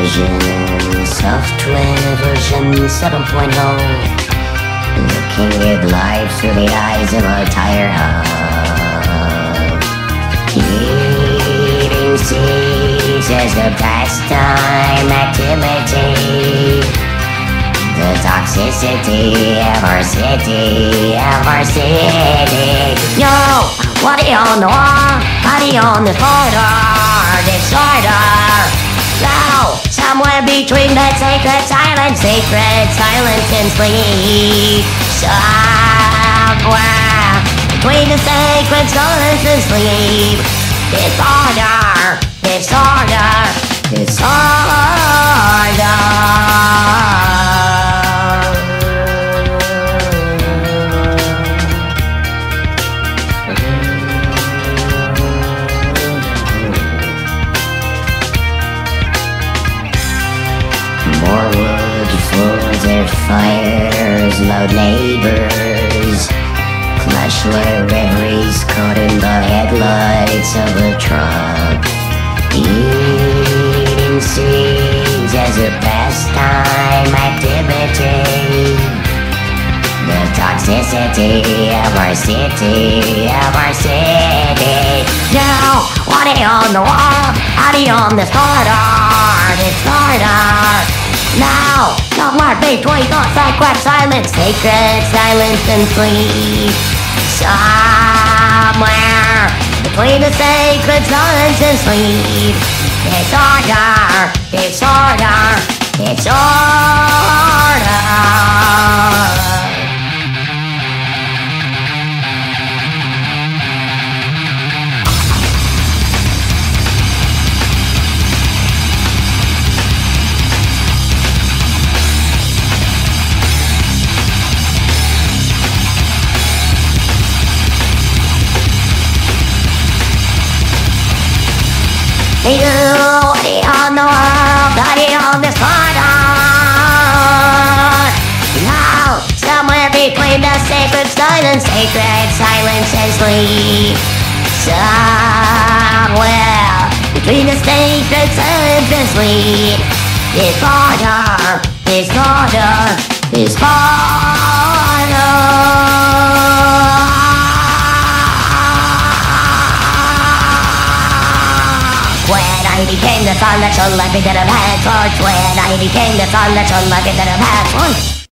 vision, software version 7.0. Looking at life through the eyes of a tire hub. Eating seeds as a pastime activity. The toxicity of our city, Yo, what do you know? How do you on this disorder? Now, somewhere between the sacred silence and sleep. Somewhere between the sacred silence and sleep. Disorder. More wood for their fires, loud neighbors. Flashlight reveries caught in the headlights of a truck. Eating seeds as a pastime activity. The toxicity of our city, Now, what do you on the wall? How do you on this disorder? Now, somewhere between the sacred silence and sleep. Somewhere between the sacred silence and sleep. Disorder. You on the world, body on this corner. Now, somewhere between the sacred silence and sleep. Somewhere between the sacred silence and sleep. Disorder. When I became the sun that shone like me to the past, when I became the sun that shone like me to the past.